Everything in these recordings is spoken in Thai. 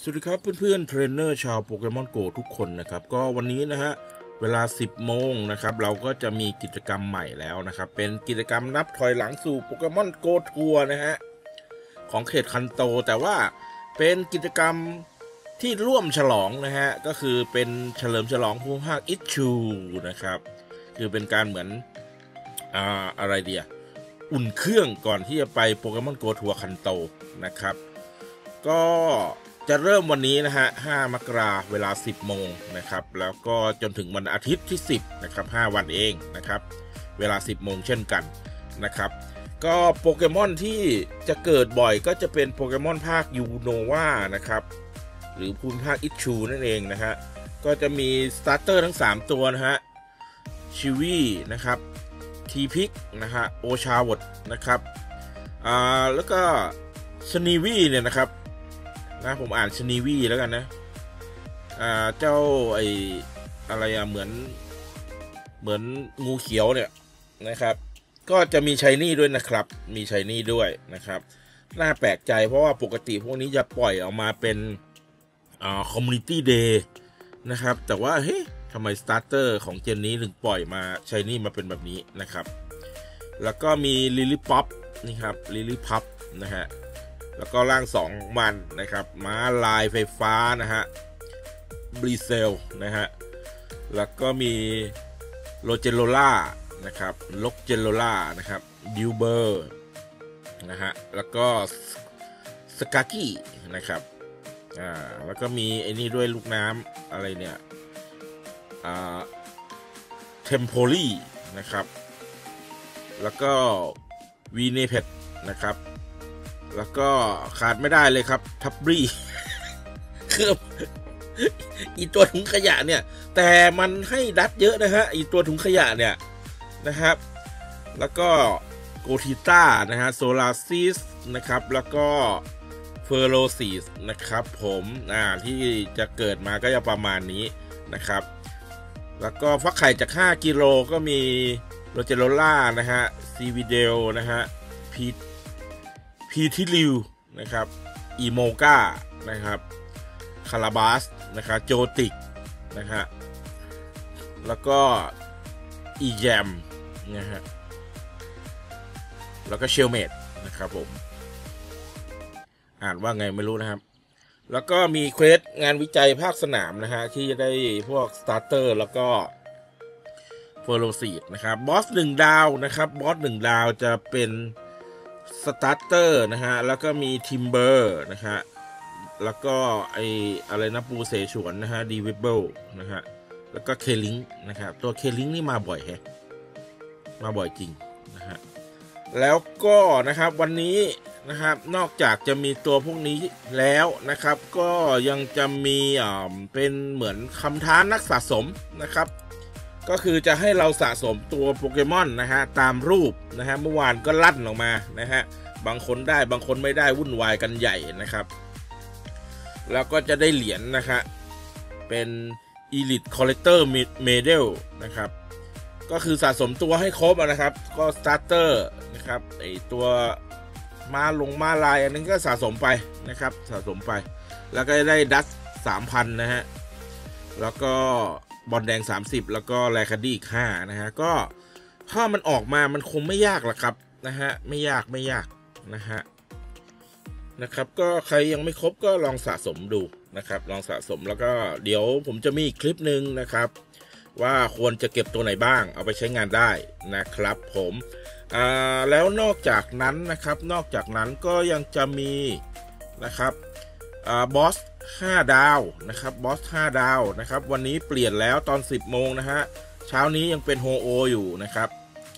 สวัสดีครับเพื่อนๆเทรนเนอร์ชาวโปเกมอนโกทุกคนนะครับก็วันนี้นะฮะเวลา 10 โมงนะครับเราก็จะมีกิจกรรมใหม่แล้วนะครับเป็นกิจกรรมนับถอยหลังสู่โปเกมอนโกทัวร์นะฮะของเขตคันโตแต่ว่าเป็นกิจกรรมที่ร่วมฉลองนะฮะก็คือเป็นเฉลิมฉลองภูมิภาคอิชชูนะครับคือเป็นการเหมือนอะไรเดียอุ่นเครื่องก่อนที่จะไปโปเกมอนโกทัวร์คันโตนะครับก็จะเริ่มวันนี้นะฮะ5 มกราคมเวลา 10 โมงนะครับแล้วก็จนถึงวันอาทิตย์ที่ 10นะครับ5 วันเองนะครับเวลา 10 โมงเช่นกันนะครับก็โปเกมอนที่จะเกิดบ่อยก็จะเป็นโปเกมอนภาคยูโนวานะครับหรือภูมิภาคอิชชูนั่นเองนะฮะก็จะมีสตาร์เตอร์ทั้ง3ตัวนะฮะชิวี่นะครับทีพิกนะฮะโอชาวดนะครับแล้วก็สนีวี่เนี่ยนะครับนะผมอ่านชนีวี่แล้วกันนะเจ้าอะไรเหมือนงูเขียวเนี่ยนะครับก็จะมีไชนี่ด้วยนะครับมีไชนี่ด้วยนะครับน่าแปลกใจเพราะว่าปกติพวกนี้จะปล่อยออกมาเป็นคอมมูนิตี้เดย์นะครับแต่ว่าเฮ้ยทำไมสตาร์เตอร์ของเจนนี้ถึงปล่อยมาไชนี่มาเป็นแบบนี้นะครับแล้วก็มีลิลิป๊อปนี่ครับลิลิพับนะฮะแล้วก็ร่าง2มันนะครับม้าลายไฟฟ้านะฮะบรีเซลนะฮะแล้วก็มีโลเจโลล่านะครับล็อกเจโลล่านะครับดิวเบอร์นะฮะแล้วก็สกากี้นะครับแล้วก็มีไอ้นี่ด้วยลูกน้ำอะไรเนี่ยเทมโพลีนะครับแล้วก็วีเนเพตนะครับแล้วก็ขาดไม่ได้เลยครับทับบี้ คืออีตัวถุงขยะเนี่ยแต่มันให้ดัดเยอะนะฮะอีตัวถุงขยะเนี่ยนะครับแล้วก็โกทิต้านะฮะโซลาซิสนะครับแล้วก็เฟอร์โรซิสนะครับผมที่จะเกิดมาก็จะประมาณนี้นะครับแล้วก็ฟักไข่จาก5 กิโลก็มีโรเจโรล่านะฮะซีวิเดลนะฮะพีทิลิวนะครับอีโมกานะครับคาราบาสนะครับโจติกนะฮะแล้วก็อีแยมนะฮะแล้วก็เชลเมดนะครับผมอ่านว่าไงไม่รู้นะครับแล้วก็มีเควสงานวิจัยภาคสนามนะฮะที่จะได้พวกสตาร์เตอร์แล้วก็เฟอร์โรซีดนะครับบอส1 ดาวนะครับบอส1 ดาวจะเป็นสตาร์เตอร์นะฮะแล้วก็มีทิมเบอร์นะฮะแล้วก็อะไรนะปูเสฉวนนะฮะดีวิเบิลนะฮะแล้วก็เคลิงนะครับตัวเคลิงนี่มาบ่อยแฮะมาบ่อยจริงนะฮะแล้วก็นะครับวันนี้นะครับนอกจากจะมีตัวพวกนี้แล้วนะครับก็ยังจะมีเป็นเหมือนคำท้านักสะสมนะครับก็คือจะให้เราสะสมตัวโปเกมอนนะฮะตามรูปนะฮะเมื่อวานก็ลั่นออกมานะฮะบางคนได้บางคนไม่ได้วุ่นวายกันใหญ่นะครับแล้วก็จะได้เหรียญนะคะเป็น Elite Collector Medal นะครับก็คือสะสมตัวให้ครบนะครับก็ Starter นะครับไอตัวมาลายอันนี้ก็สะสมไปนะครับสะสมไปแล้วก็ได้ดัส 3,000 นะฮะแล้วก็บอลแดง30แล้วก็แลคาดี้อีก5นะฮะก็ถ้ามันออกมามันคงไม่ยากหรอกครับนะฮะไม่ยากนะฮะนะครับก็ใครยังไม่ครบก็ลองสะสมดูนะครับลองสะสมแล้วก็เดี๋ยวผมจะมีคลิปหนึ่งนะครับว่าควรจะเก็บตัวไหนบ้างเอาไปใช้งานได้นะครับผมแล้วนอกจากนั้นนะครับนอกจากนั้นก็ยังจะมีนะครับบอส5 ดาวนะครับบอส5 ดาวนะครับวันนี้เปลี่ยนแล้วตอน 10 โมงนะฮะเช้านี้ยังเป็นโฮโออยู่นะครับ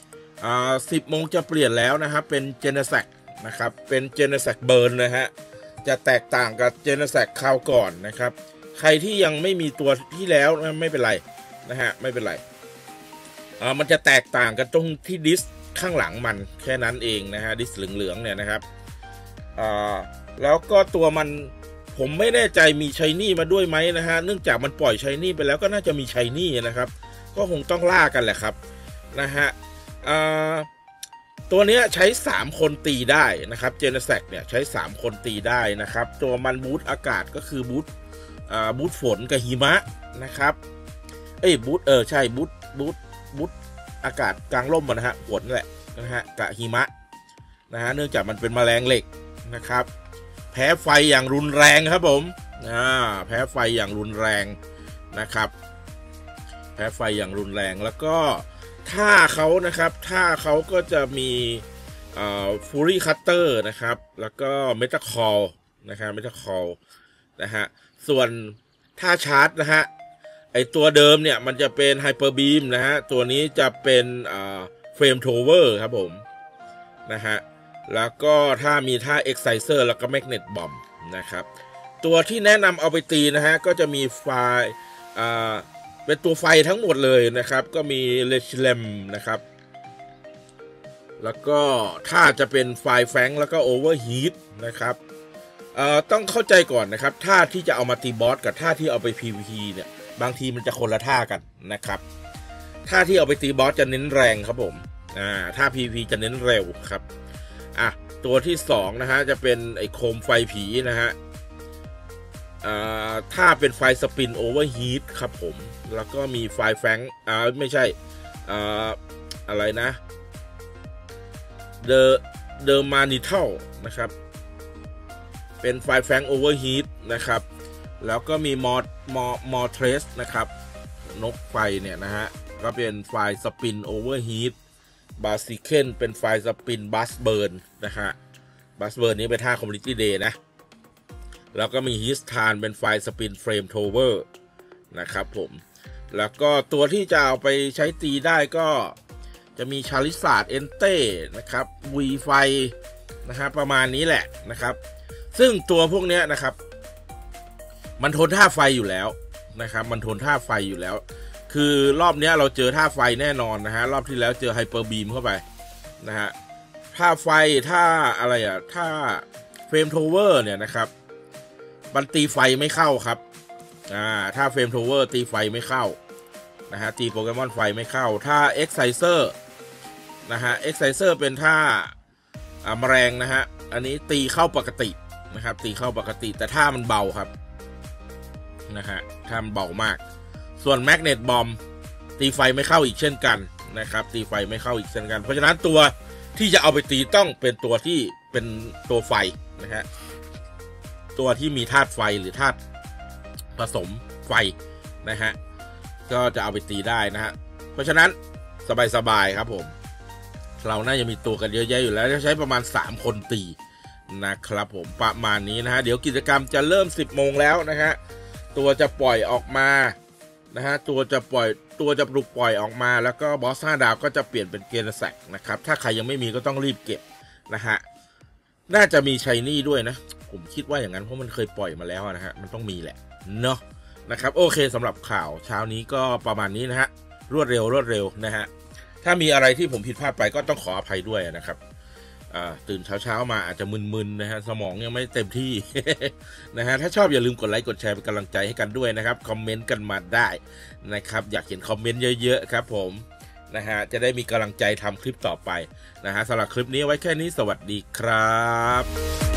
10 โมงจะเปลี่ยนแล้วนะครับเป็นเจเนแซกนะครับเป็นเจเนแซกเบิร์นนะฮะจะแตกต่างกับเจเนแซกคราวก่อนนะครับใครที่ยังไม่มีตัวที่แล้วไม่เป็นไรนะฮะไม่เป็นไรมันจะแตกต่างกันตรงที่ดิสข้างหลังมันแค่นั้นเองนะฮะดิสเหลืองๆเนี่ยนะครับแล้วก็ตัวมันผมไม่แน่ใจมีไชนี่มาด้วยไหมนะฮะเนื่องจากมันปล่อยไชนี่ไปแล้วก็น่าจะมีไชนี่นะครับก็คงต้องล่ากันแหละครับนะฮะตัวนี้ใช้3คนตีได้นะครับเจเนแซกเนี่ยใช้3คนตีได้นะครับตัวมันบูทอากาศก็คือบูทฝนกับหิมะนะครับบูทใช่บูทอากาศกลางร่มนะฮะฝนแหละนะฮะกับหิมะนะฮะเนื่องจากมันเป็นแมลงเหล็กนะครับแพ้ไฟอย่างรุนแรงครับผมแพ้ไฟอย่างรุนแรงนะครับแพ้ไฟอย่างรุนแรงแล้วก็ท่าเขานะครับท่าเขาก็จะมีฟูรี่คัตเตอร์นะครับแล้วก็เมตาคอลนะครับเมตาคอลนะฮะส่วนท่าชาร์จนะฮะไอตัวเดิมเนี่ยมันจะเป็นไฮเปอร์บีมนะฮะตัวนี้จะเป็นเฟรมโทเวอร์ครับผมนะฮะแล้วก็ถ้ามีท่าเอ็กไซเซอร์แล้วก็แมกเนตบอมนะครับตัวที่แนะนำเอาไปตีนะฮะก็จะมีไฟเป็นตัวไฟทั้งหมดเลยนะครับก็มีเลชเลมนะครับแล้วก็ถ้าจะเป็นไฟแฟงแล้วก็โอเวอร์ฮีทนะครับต้องเข้าใจก่อนนะครับท่าที่จะเอามาตีบอสกับท่าที่เอาไป PVP เนี่ยบางทีมันจะคนละท่ากันนะครับท่าที่เอาไปตีบอสจะเน้นแรงครับผมท่า PVP จะเน้นเร็วครับตัวที่2นะฮะจะเป็นไอโคมไฟผีนะฮะถ้าเป็นไฟสปินโอเวอร์ฮีทครับผมแล้วก็มีไฟแฟงไม่ใช่อะไรนะเดอร์มานิเทลนะครับเป็นไฟแฟงโอเวอร์ฮีทนะครับแล้วก็มีมอเทรสนะครับนกไฟเนี่ยนะฮะก็เป็นไฟสปินโอเวอร์ฮีทบาซิเคนเป็นไฟสปินบัสเบิร์นนะฮะบัสเบิร์นนี้เป็นท่าคอมมูนิตี้เดย์นะแล้วก็มีฮิสทานเป็นไฟสปินเฟรมโทเวอร์นะครับผมแล้วก็ตัวที่จะเอาไปใช้ตีได้ก็จะมีชาลิซาร์ดเอนเต้นะครับวีไฟนะฮะประมาณนี้แหละนะครับซึ่งตัวพวกนี้นะครับมันทนท่าไฟอยู่แล้วนะครับมันทนท่าไฟอยู่แล้วคือรอบนี้เราเจอท่าไฟแน่นอนนะฮะรอบที่แล้วเจอไฮเปอร์บีมเข้าไปนะฮะท่าไฟท่าอะไรท่าเฟรมโทเวอร์เนี่ยนะครับมันตีไฟไม่เข้าครับถ้าเฟรมโทเวอร์ตีไฟไม่เข้านะฮะตีโปเกมอนไฟไม่เข้าถ้าเอ็กไซเซอร์นะฮะเอ็กไซเซอร์เป็นท่าแมลงนะฮะอันนี้ตีเข้าปกตินะครับตีเข้าปกติแต่ท่ามันเบาครับนะฮะท่ามันเบามากส่วนแมกเนตบอมตีไฟไม่เข้าอีกเช่นกันนะครับตีไฟไม่เข้าอีกเช่นกันเพราะฉะนั้นตัวที่จะเอาไปตีต้องเป็นตัวที่เป็นตัวไฟนะฮะตัวที่มีธาตุไฟหรือธาตุผสมไฟนะฮะก็จะเอาไปตีได้นะฮะเพราะฉะนั้นสบายๆครับผมเราน่าจะมีตัวกันเยอะแยะอยู่แล้วจะใช้ประมาณ3คนตีนะครับผมประมาณนี้นะฮะเดี๋ยวกิจกรรมจะเริ่ม 10 โมงแล้วนะฮะตัวจะปล่อยออกมานะฮะตัวจะปลุกปล่อยออกมาแล้วก็บอส5 ดาวก็จะเปลี่ยนเป็นเกนแซกนะครับถ้าใครยังไม่มีก็ต้องรีบเก็บนะฮะน่าจะมีชัยนี่ด้วยนะผมคิดว่าอย่างนั้นเพราะมันเคยปล่อยมาแล้วนะฮะมันต้องมีแหละเนาะนะครับโอเคสำหรับข่าวเช้านี้ก็ประมาณนี้นะฮะรวดเร็วนะฮะถ้ามีอะไรที่ผมผิดพลาดไปก็ต้องขออภัยด้วยนะครับตื่นเช้ามาอาจจะมึนๆนะฮะสมองยังไม่เต็มที่ นะฮะถ้าชอบอย่าลืมกดไลค์กดแชร์เป็นกำลังใจให้กันด้วยนะครับคอมเมนต์กันมาได้นะครับอยากเห็นคอมเมนต์เยอะๆครับผมนะฮะจะได้มีกำลังใจทำคลิปต่อไปนะฮะสำหรับคลิปนี้ไว้แค่นี้สวัสดีครับ